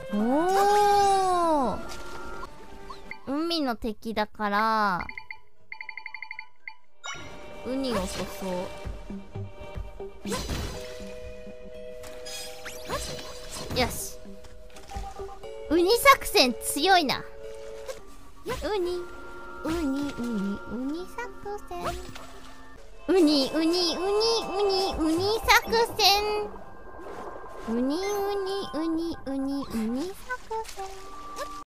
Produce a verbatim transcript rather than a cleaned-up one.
おー、海の敵だからウニを襲そう。よし、ウニ作戦強いな。ウニウニウニウニ作戦、ウニウニウニウニウニ作戦、ウニウニウニウニウニ作戦。